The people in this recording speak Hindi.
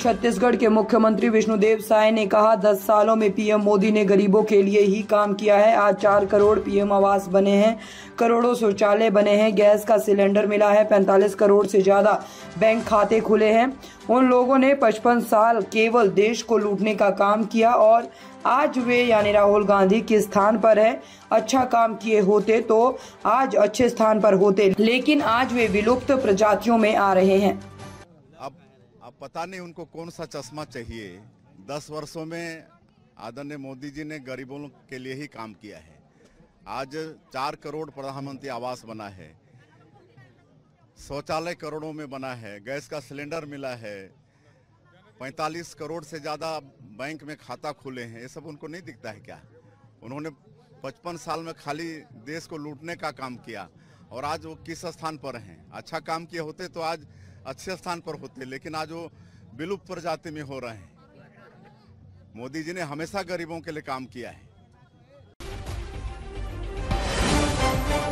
छत्तीसगढ़ के मुख्यमंत्री विष्णुदेव साय ने कहा, 10 सालों में पीएम मोदी ने गरीबों के लिए ही काम किया है। आज 4 करोड़ पीएम आवास बने हैं, करोड़ों शौचालय बने हैं, गैस का सिलेंडर मिला है, 45 करोड़ से ज्यादा बैंक खाते खुले हैं। उन लोगों ने 55 साल केवल देश को लूटने का काम किया और आज वे यानी राहुल गांधी किस स्थान पर है। अच्छा काम किए होते तो आज अच्छे स्थान पर होते, लेकिन आज वे विलुप्त प्रजातियों में आ रहे हैं। अब पता नहीं उनको कौन सा चश्मा चाहिए। 10 वर्षों में आदरणीय मोदी जी ने गरीबों के लिए ही काम किया है। आज 4 करोड़ प्रधानमंत्री आवास बना है, शौचालय करोड़ों में बना है, गैस का सिलेंडर मिला है, 45 करोड़ से ज़्यादा बैंक में खाता खुले हैं। ये सब उनको नहीं दिखता है क्या? उन्होंने 55 साल में खाली देश को लूटने का काम किया और आज वो किस स्थान पर हैं? अच्छा काम किए होते तो आज अच्छे स्थान पर होते, लेकिन आज वो विलुप्त प्रजाति में हो रहे हैं। मोदी जी ने हमेशा गरीबों के लिए काम किया है।